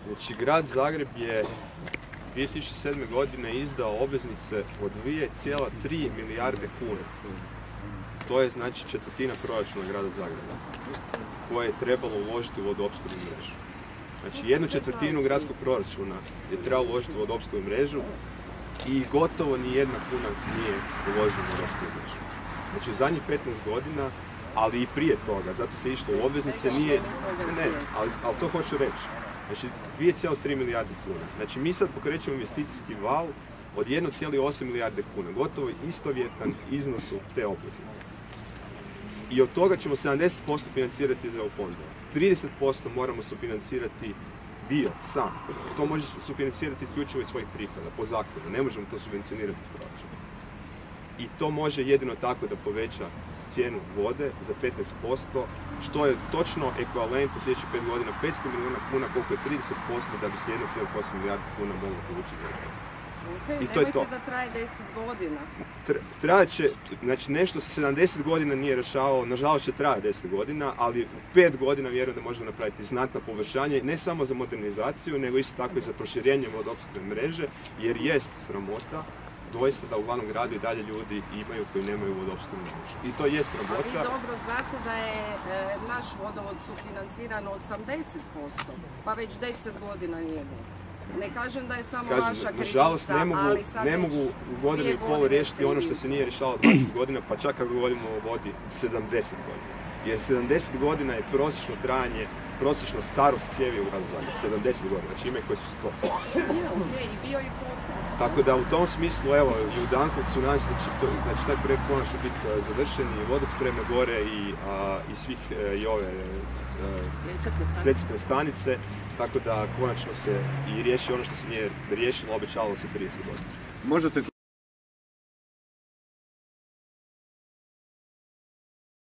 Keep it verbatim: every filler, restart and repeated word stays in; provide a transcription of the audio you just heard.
Znači, grad Zagreb je dvije tisuće sedme. godine izdao obveznice od dvije zarez tri milijarde kuna. To je znači četvrtina proračuna grada Zagreba, koje je trebalo uložiti u vodoopskrbnu mrežu. Znači, jednu četvrtinu gradskog proračuna je trebalo uložiti u vodoopskrbnu mrežu i gotovo ni jedna kuna nije uložena u vodoopskrbnu mrežu. Znači, u zadnjih petnaest godina, ali i prije toga, zato se išlo u obveznice, nije... Ne, ne, ali, ali to hoću reći. Znači, dvije zarez tri milijarde kuna. Znači, mi sad pokrećemo investicijski val od jedne zarez osam milijarde kuna, gotovo istovjetan iznosu te obveznice. I od toga ćemo sedamdeset posto financirati iz EU fondova. trideset posto moramo sufinancirati dio, sam. To može sufinancirati isključivo iz svojih prihoda, po zakonu. Ne možemo to subvencionirati iz proračuna. I to može jedino tako da poveća cijenu vode za petnaest posto, što je točno ekvivalent u sljedećih pet godina petsto milijuna kuna, koliko je trideset posto da bi se jedna zarez osam milijardi kuna moglo povući za Zagreb. Okay, I to je to. Da traje deset godina. Trajat će, znači nešto se sedamdeset godina nije rješavalo, nažalost će trajati deset godina, ali u pet godina vjerujem da možemo napraviti znatno poboljšanje, ne samo za modernizaciju, nego isto tako i za proširenje vodoopskrbne mreže, jer jest sramota doista da u glavnom gradu i dalje ljudi imaju koji nemaju vodoopskrbnu mrežu. I to je sramota. A vi dobro znate da je e, naš vodovod sufinanciran osamdeset posto, pa već deset godina nije bilo. Ne kažem da je samo Kažem, vaša krivica, nažalost, ne mogu, ali sad ne mogu u godinu i pol riješiti ono što se nije rješavalo dvadeset godina, pa čak ako govorimo o vodi sedamdeset godina. Jer sedamdeset godina je prosječno trajanje, prosječna starost cijevi u gradu Zagrebu. sedamdeset godina, znači ima koji su sto. Bio, okay, i bio i potres. Tako da u tom smislu, evo, u Dankovcu nadam se da će to, znači taj projekt konačno biti završen i vodospreme gore i, a, i svih e, i ove recipne stanice, tako da konačno se i riješi ono što se nije riješilo, obećalo se trideset godina. Možete